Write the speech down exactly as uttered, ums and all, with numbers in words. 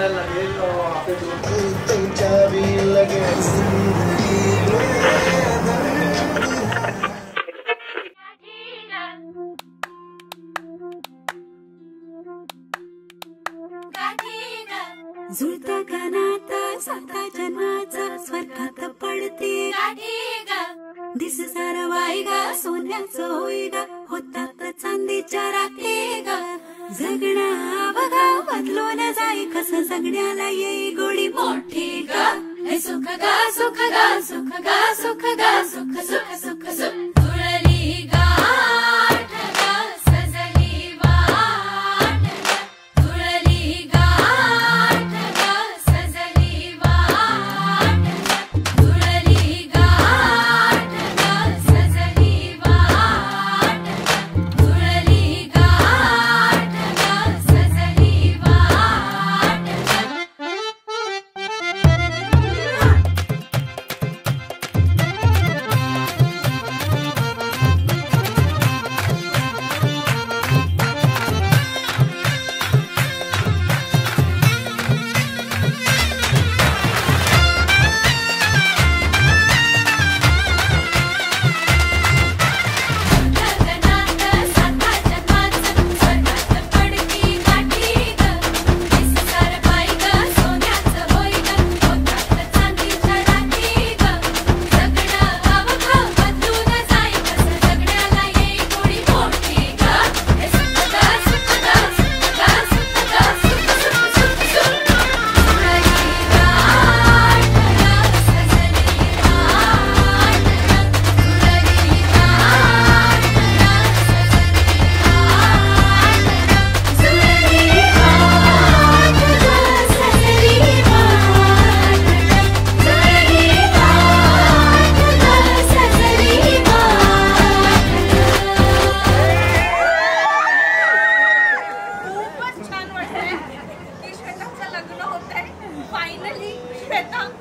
लगे लगे जुळता गानात साता जन्माचा स्वर्गात पडते दिस सार वाई गा सोन्याचं होई गा होतात चांदीच्या राखे गा जगणं बघा बदलून जाई कसं जगण्याला येई गोडी मोठी गा हे सुख गा सुख गा सुख गा सुख गा सुख सुख सुख सुख जुळली गाठ गा सजली वाट जुळली गाठ गा सजली वाट जुळली गाठ गा सजली वाट जुळली गाठ गा सजली वाट फायनली श्वेता